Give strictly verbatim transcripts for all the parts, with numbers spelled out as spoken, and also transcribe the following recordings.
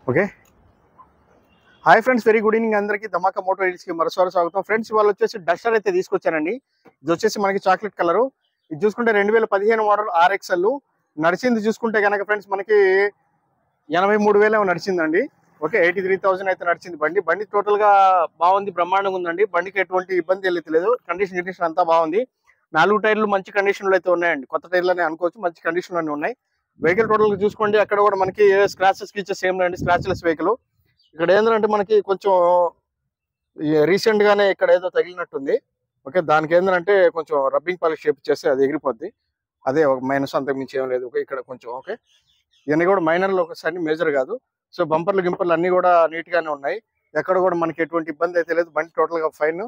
Okay. Hi friends, very good evening అందరికీ. Dhamaka motor రీల్స్కి మరోసారి స్వాగతం. ఫ్రెండ్స్, ఇవాళ వచ్చేసి డస్టర్ అయితే తీసుకొచ్చానండి. ఇది వచ్చేసి మనకి చాక్లెట్ కలరు. ఇది చూసుకుంటే రెండు వేల పదిహేను మోడల్ ఆర్ఎక్స్ఎల్ నడిచింది. చూసుకుంటే కనుక ఫ్రెండ్స్ మనకి ఎనభై మూడు వేలు ఏమో నడిచిందండి. ఓకే, ఎయిటీ త్రీ థౌసండ్ అయితే నడిచింది బండి. బండి టోటల్ గా బాగుంది, బ్రహ్మాండంగా ఉందండి. బండికి ఎటువంటి ఇబ్బంది అయితే లేదు. కండిషన్ కండిషన్ అంతా బాగుంది. నాలుగు టైర్లు మంచి కండిషన్ లో అయితే ఉన్నాయండి. కొత్త టైర్లు అని అనుకోవచ్చు, మంచి కండిషన్ లోనే ఉన్నాయి. వెహికల్ టోటల్ గా చూసుకోండి, అక్కడ కూడా మనకి స్క్రాచెస్ గిచ్చెస్ ఏం లేండి, స్క్రాచ్లెస్ వెహికల్. ఇక్కడ ఏంటంటే మనకి కొంచెం రీసెంట్ గానే ఇక్కడ ఏదో తగిలినట్టుంది. ఓకే, దానికి ఏంటంటే కొంచెం రబ్బింగ్ పాలిష్ చేపిచ్చేస్తే అది ఎగిరిపోద్ది. అదే ఒక మైనస్, అంతకు మించి ఏం లేదు. ఓకే, ఇక్కడ కొంచెం ఓకే, ఇవన్నీ కూడా మైనర్లు ఒకసారి మేజర్ కాదు. సో బంపర్లు గింపర్లు అన్ని కూడా నీట్ గానే ఉన్నాయి. ఎక్కడ కూడా మనకి ఎటువంటి ఇబ్బంది అయితే లేదు. బండి టోటల్ గా ఫైన్.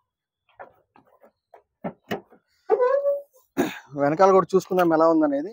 వెనకాల కూడా చూసుకుందాం ఎలా ఉందనేది.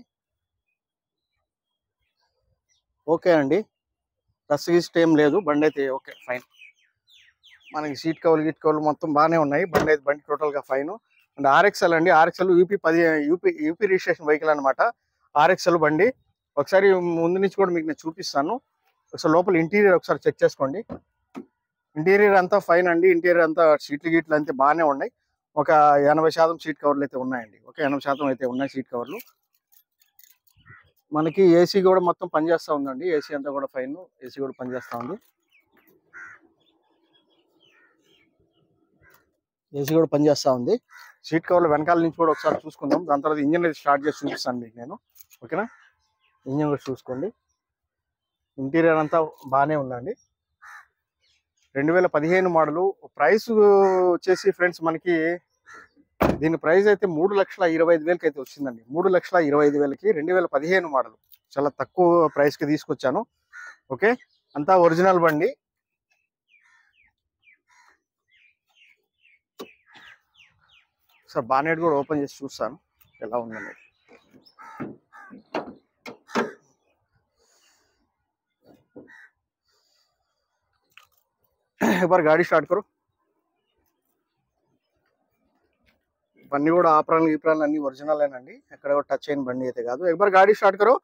ఓకే అండి, డస్ట్ గిస్ట్ ఏం లేదు. బండి అయితే ఓకే ఫైన్. మనకి సీట్ కవర్లు గీట్ కవర్లు మొత్తం బాగానే ఉన్నాయి. బండి అయితే బండి టోటల్ గా ఫైన్. అండ్ ఆర్ఎక్స్ఎల్ అండి. ఆర్ఎక్స్ఎల్ యూపీ పది యూపీ యూపీ రిజిస్ట్రేషన్ వెహికల్ అనమాట. ఆర్ఎక్స్ఎల్ బండి ఒకసారి ముందు నుంచి కూడా మీకు నేను చూపిస్తాను. ఒకసారి లోపల ఇంటీరియర్ ఒకసారి చెక్ చేసుకోండి. ఇంటీరియర్ అంతా ఫైన్ అండి. ఇంటీరియర్ అంతా సీట్లు గీట్లు అంతే బాగానే ఉన్నాయి. ఒక ఎనభై శాతం సీట్ కవర్లు అయితే ఉన్నాయండి. ఓకే, ఎనభై శాతం అయితే ఉన్నాయి సీట్ కవర్లు. మనకి ఏసీ కూడా మొత్తం పనిచేస్తూ ఉందండి. ఏసీ అంతా కూడా ఫైన్. ఏసీ కూడా పనిచేస్తూ ఉంది. ఏసీ కూడా పనిచేస్తూ ఉంది. సీట్ కవర్లు వెనకాల నుంచి కూడా ఒకసారి చూసుకుందాం. దాని తర్వాత ఇంజిన్ అయితే స్టార్ట్ చేసి చూపిస్తాను మీకు నేను. ఓకేనా, ఇంజిన్ కూడా చూసుకోండి. ఇంటీరియర్ అంతా బాగానే ఉందండి. రెండు వేల పదిహేను మోడలు. ప్రైస్ వచ్చేసి ఫ్రెండ్స్ మనకి దీని ప్రైస్ అయితే మూడు లక్షల ఇరవై ఐదు వేలకి అయితే వచ్చిందండి. మూడు లక్షల ఇరవై ఐదు వేలకి రెండు వేల పదిహేను మోడల్. చాలా తక్కువ ప్రైస్ కి తీసుకొచ్చాను. ఓకే, అంతా ఒరిజినల్ బండి. సార్ బానెట్ కూడా ఓపెన్ చేసి చూస్తాను ఎలా ఉందనేది. एक बार गाड़ी स्टार्ट करो. బండి కూడా ఆపరాలు గీపరాలు అన్ని ఒరిజినల్ ఏనండి. ఎక్కడ కూడా టచ్ అయిన బండి అయితే కాదు. एक बार गाड़ी स्टार्ट करो.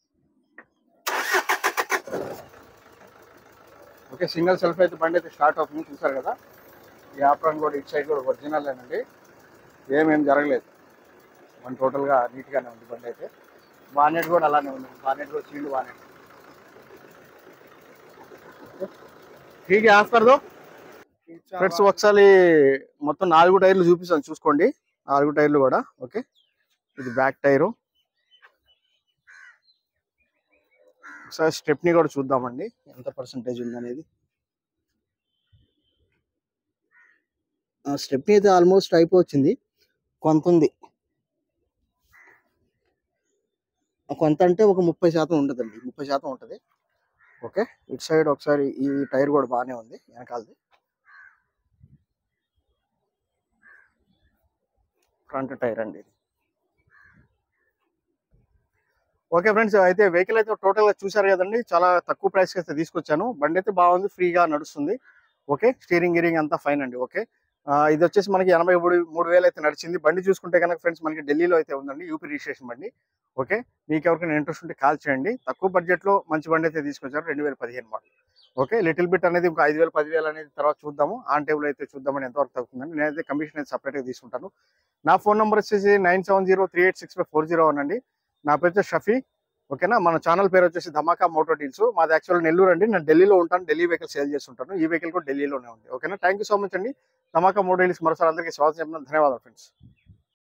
ఓకే, సింగిల్ సెల్ఫ్ అయితే బండి అయితే స్టార్ట్ అవుతుంది. చూసారు కదా, ఈ ఆపరాన్ కూడా ఇటు సైడ్ కూడా ఒరిజినల్ ఏనండి. ఏమేమి జరగలేదు. బండి టోటల్ గా నీట్ గానే ఉంది. బండి అయితే బానెట్ కూడా అలానే ఉంది. బానెట్ కూడా సీల్డ్ బానెట్. ठीक है, ఆఫ్ कर दो ఫ్రెండ్స్. ఒకసారి మొత్తం నాలుగు టైర్లు చూపిస్తాను, చూసుకోండి. నాలుగు టైర్లు కూడా ఓకే. ఇది బ్యాక్ టైరు. ఒకసారి స్టెప్ని కూడా చూద్దామండి ఎంత పర్సెంటేజ్ ఉందనేది. స్టెప్ని అయితే ఆల్మోస్ట్ అయిపోవచ్చింది. కొంత ఉంది, కొంత అంటే ఒక ముప్పై శాతం ఉంటుందండి. ముప్పై శాతం ఉంటుంది. ఓకే, ఇటు సైడ్ ఒకసారి ఈ టైర్ కూడా బాగానే ఉంది వెనకాలది. ఫ్రంట్ టైర్ అండి ఇది. ఓకే ఫ్రెండ్స్, అయితే వెహికల్ అయితే టోటల్ గా చూసారు కదండి. చాలా తక్కువ ప్రైస్కి అయితే తీసుకొచ్చాను. బండి అయితే బాగుంది, ఫ్రీగా నడుస్తుంది. ఓకే, స్టీరింగ్ గిరింగ్ అంతా ఫైన్ అండి. ఓకే, ఇది వచ్చేసి మనకి ఎనభై మూడు మూడు వేలు అయితే నడిచింది. బండి చూసుకుంటే కనుక ఫ్రెండ్స్ మనకి ఢిల్లీలో అయితే ఉందండి, యూపీ రిజిస్ట్రేషన్ బండి. ఓకే, మీకు ఎవరికైనా ఇంట్రెస్ట్ ఉంటే కాల్ చేయండి. తక్కువ బడ్జెట్ లో మంచి బండి అయితే తీసుకొచ్చారు. రెండు వేల పదిహేను మోడల్. ఓకే, లిటిల్ బిట్ అనేది ఒక ఐదు వేలు పదివేలు అనేది తర్వాత చూద్దాము. ఆన్ టేబుల్ అయితే చూద్దామని ఎంతవరకు తగ్గుతుందండి. నేనైతే కమిషన్ అయితే సపరేట్ గా తీసుకుంటాను. నా ఫోన్ నెంబర్ వచ్చేసి nine seven zero three eight six five four zero one అండి. నా పేరు వచ్చేసి షఫీ. ఓకేనా, మన ఛానల్ పేరు వచ్చేసి ధమాకా మోటార్ డీల్స్. మాది యాక్చువల్ నెల్లూరు అండి. నేను ఢిల్లీలో ఉంటాను. ఢిల్లీ వెహికల్ సేల్ చేస్తుంటాను. ఈ వెహికల్ కూడా ఢిల్లీలోనే ఉంది. ఓకేనా, థ్యాంక్ యూ సో మచ్ అండి. ధమాకా మోటార్ డీల్స్ మరోసారి అందరికీ స్వాగతం చెప్తున్నాను. ధన్యవాదాలు ఫ్రెండ్స్.